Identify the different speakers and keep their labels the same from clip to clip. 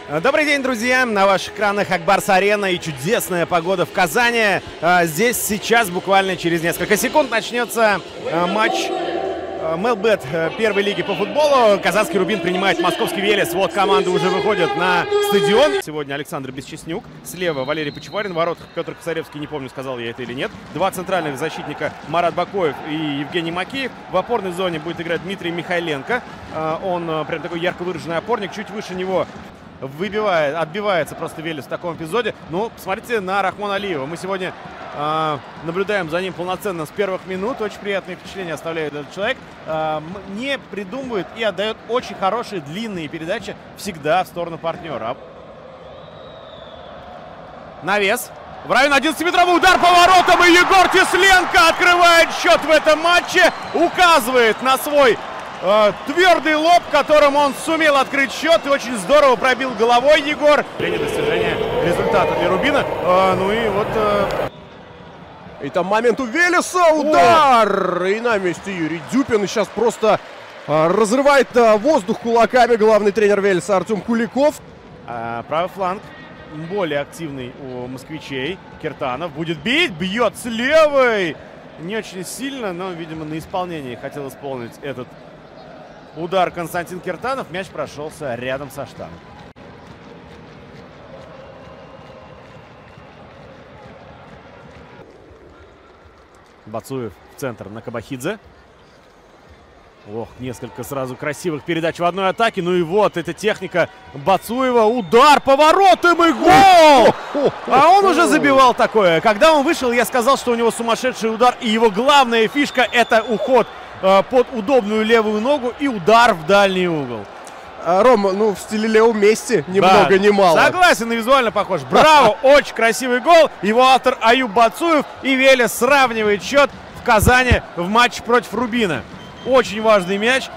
Speaker 1: Добрый день, друзья! На ваших экранах Акбарс-арена и чудесная погода в Казани. Здесь сейчас, буквально через несколько секунд, начнется матч Мелбет первой лиги по футболу. Казанский Рубин принимает московский Велес. Вот команды уже выходят на стадион. Сегодня Александр Бесчестнюк. Слева Валерий Почеварин. В воротах Петр Косаревский. Не помню, сказал я это или нет. Два центральных защитника Марат Бакоев и Евгений Макеев. В опорной зоне будет играть Дмитрий Михайленко. Он прям такой ярко выраженный опорник. Чуть выше него отбивается просто Велес в таком эпизоде. Ну, посмотрите на Рахмона Алиева. Мы сегодня наблюдаем за ним полноценно с первых минут. Очень приятные впечатления оставляет этот человек. Не придумывает и отдает очень хорошие длинные передачи всегда в сторону партнера. Навес. В районе 11-метровый удар по воротам. И Егор Тесленко открывает счет в этом матче. Указывает на свой твердый лоб, которым он сумел открыть счет. И очень здорово пробил головой Егор. Достижение результата для Рубина. Ну и вот...
Speaker 2: И там момент у Велеса, удар! И на месте Юрий Дюпин. И сейчас просто разрывает воздух кулаками главный тренер Велеса Артем Куликов.
Speaker 1: Правый фланг более активный у москвичей. Киртанов будет бить, бьет с левой. Не очень сильно, но, видимо, на исполнении хотел исполнить этот удар Константин Киртанов. Мяч прошелся рядом со штангой. Бацуев в центр на Кабахидзе. Ох, несколько сразу красивых передач в одной атаке. Ну и вот, эта техника Бацуева. Удар по воротам и гол! А он уже забивал такое. Когда он вышел, я сказал, что у него сумасшедший удар. И его главная фишка — это уход под удобную левую ногу и удар в дальний угол.
Speaker 2: Ром, ну в стиле Лео Месси, ни много ни мало.
Speaker 1: Согласен, и визуально похож. Браво, очень красивый гол. Его автор Аюб Бацуев. И Велес сравнивает счет в Казани в матче против Рубина. Очень важный мяч.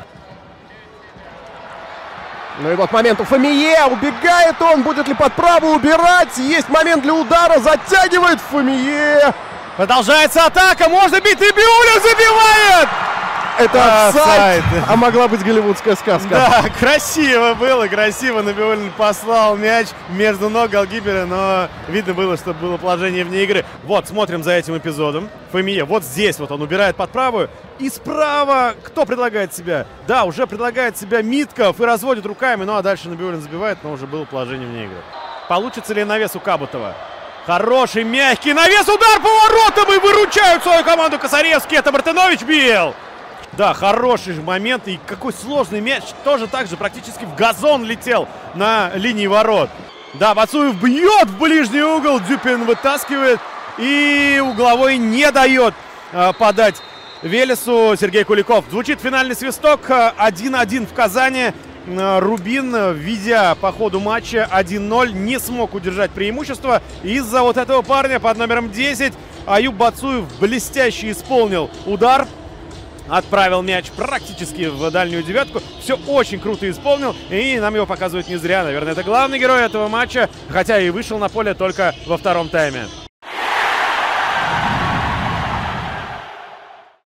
Speaker 2: Ну и вот момент у Фомие. Убегает он. Будет ли под право убирать? Есть момент для удара. Затягивает Фомие.
Speaker 1: Продолжается атака. Можно бить. И Биуля забивает.
Speaker 2: Это офсайд, а могла быть голливудская сказка.
Speaker 1: Да, красиво было, красиво. Набиулин послал мяч между ног голкипера, но видно было, что было положение вне игры. Вот, смотрим за этим эпизодом. Фомия, вот здесь вот он убирает под правую. И справа кто предлагает себя? Да, уже предлагает себя Митков и разводит руками. Ну а дальше Набиулин забивает, но уже было положение вне игры. Получится ли навес у Кабутова? Хороший, мягкий навес, удар по воротам, и выручают свою команду Косаревский. Это Мартынович бил. Да, хороший же момент, и какой сложный мяч, тоже так же практически в газон летел на линии ворот. Да, Бацуев бьет в ближний угол, Дюпин вытаскивает, и угловой не дает подать Велесу Сергей Куликов. Звучит финальный свисток, 1-1 в Казани. Рубин, ведя по ходу матча 1-0, не смог удержать преимущество. Из-за вот этого парня под номером 10 Аюб Бацуев блестяще исполнил удар. Отправил мяч практически в дальнюю девятку. Все очень круто исполнил. И нам его показывают не зря. Наверное, это главный герой этого матча. Хотя и вышел на поле только во втором тайме.